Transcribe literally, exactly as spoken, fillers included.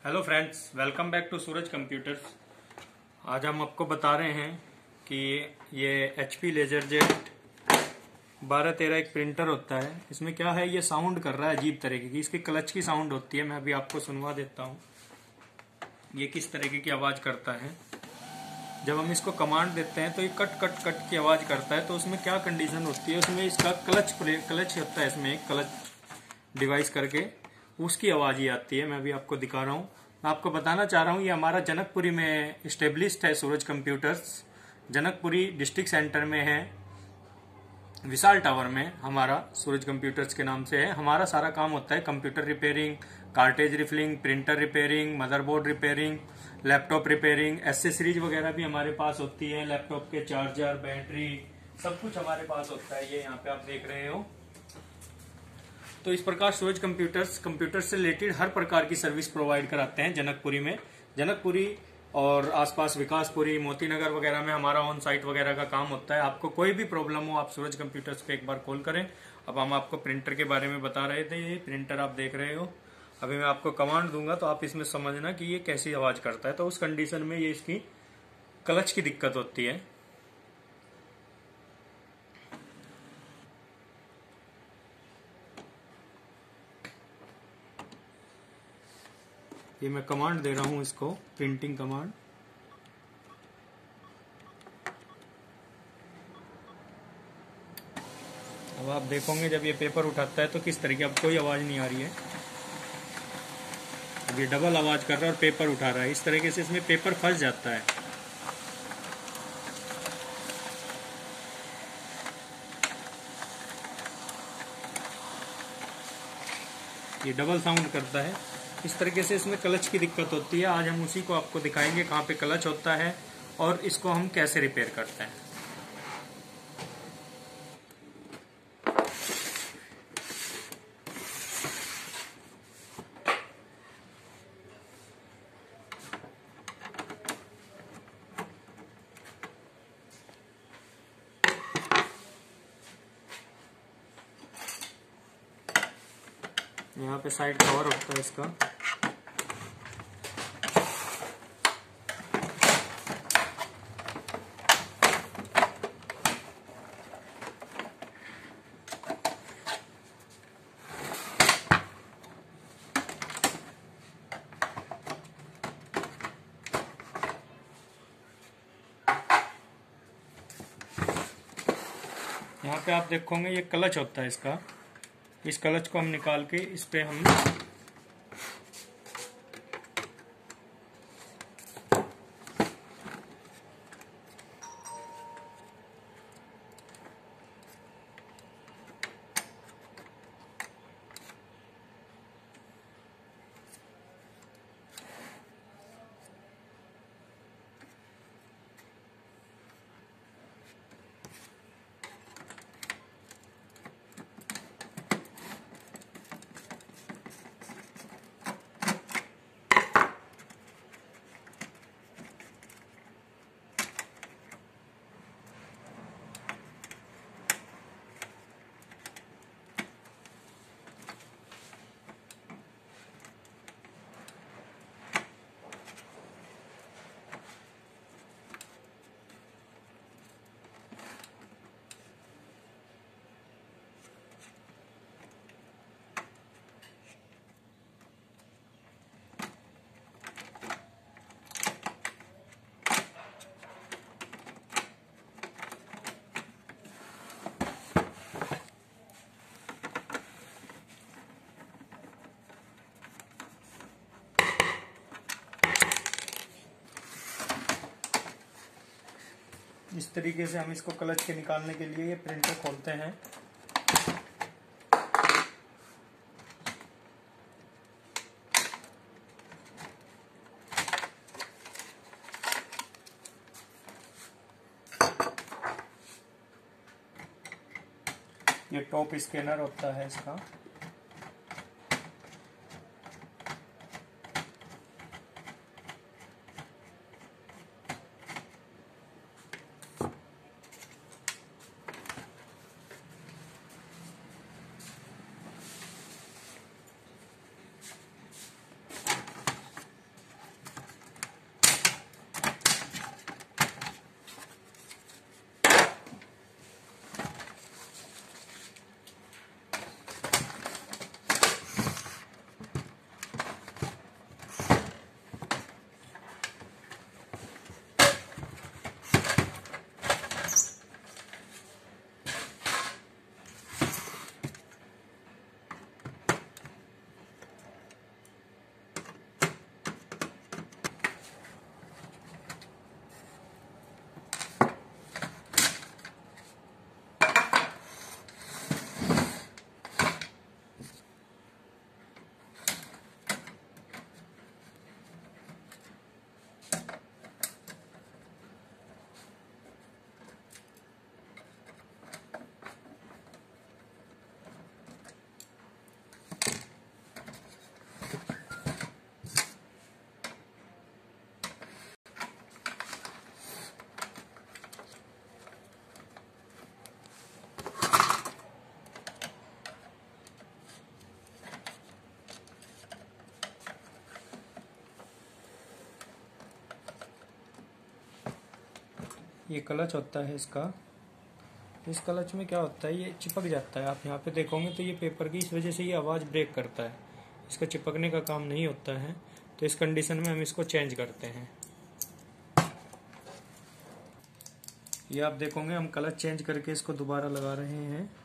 Hello friends, welcome back to Suraj computers. आज हम आपको बता रहे हैं कि ये एच पी लेजरजेट बारह तेरह एक प्रिंटर होता है। इसमें क्या है, ये साउंड कर रहा है अजीब तरीके की। इसकी क्लच की साउंड होती है। मैं अभी आपको सुनवा देता हूँ ये किस तरीके की आवाज़ करता है। जब हम इसको कमांड देते हैं तो ये कट कट कट की आवाज़ करता है। तो उसमें क्या कंडीशन होती है, उसमें इसका क्लच क्लच होता है, इसमें एक क्लच डिवाइस करके उसकी आवाज़ ही आती है। मैं अभी आपको दिखा रहा हूँ। मैं आपको बताना चाह रहा हूँ, ये हमारा जनकपुरी में इस्टेब्लिश्ड है Suraj computers. Janakpuri district centre में है, विशाल टावर में हमारा सूरज कंप्यूटर्स के नाम से है। हमारा सारा काम होता है computer repairing, cartridge refilling, printer repairing, motherboard repairing, laptop repairing, accessories वगैरह भी हमारे पास होती है। लैपटॉप के चार्जर, बैटरी, सब कुछ हमारे पास होता है। ये यहाँ पे आप देख रहे हो। तो इस प्रकार सूरज कंप्यूटर्स कंप्यूटर से रिलेटेड हर प्रकार की सर्विस प्रोवाइड कराते हैं जनकपुरी में। जनकपुरी और आसपास विकासपुरी, मोती नगर वगैरह में हमारा ऑन साइट वगैरह का काम होता है। आपको कोई भी प्रॉब्लम हो, आप सूरज कंप्यूटर्स पे एक बार कॉल करें। अब हम आपको प्रिंटर के बारे में बता रहे थे। ये प्रिंटर आप देख रहे हो। अभी मैं आपको कमांड दूंगा तो आप इसमें समझना कि ये कैसी आवाज करता है। तो उस कंडीशन में ये इसकी क्लच की दिक्कत होती है। ये मैं कमांड दे रहा हूं इसको, प्रिंटिंग कमांड। अब आप देखोगे जब ये पेपर उठाता है तो किस तरीके, अब कोई आवाज नहीं आ रही है। अब ये डबल आवाज कर रहा है और पेपर उठा रहा है। इस तरीके से इसमें पेपर फंस जाता है। ये डबल साउंड करता है। इस तरीके से इसमें क्लच की दिक्कत होती है। आज हम उसी को आपको दिखाएंगे कहाँ पे क्लच होता है और इसको हम कैसे रिपेयर करते हैं। यहाँ पे साइड कवर होता है इसका। यहाँ पे आप देखोगे ये क्लच होता है इसका। इस क्लच को हम निकाल के इस पे हम इस तरीके से हम इसको क्लच के निकालने के लिए ये प्रिंटर खोलते हैं। ये टॉप स्कैनर होता है इसका। ये क्लच होता है इसका। इस क्लच में क्या होता है, ये चिपक जाता है। आप यहाँ पे देखोगे तो ये पेपर की इस वजह से ये आवाज़ ब्रेक करता है। इसका चिपकने का काम नहीं होता है, तो इस कंडीशन में हम इसको चेंज करते हैं। ये आप देखोगे हम क्लच चेंज करके इसको दोबारा लगा रहे हैं।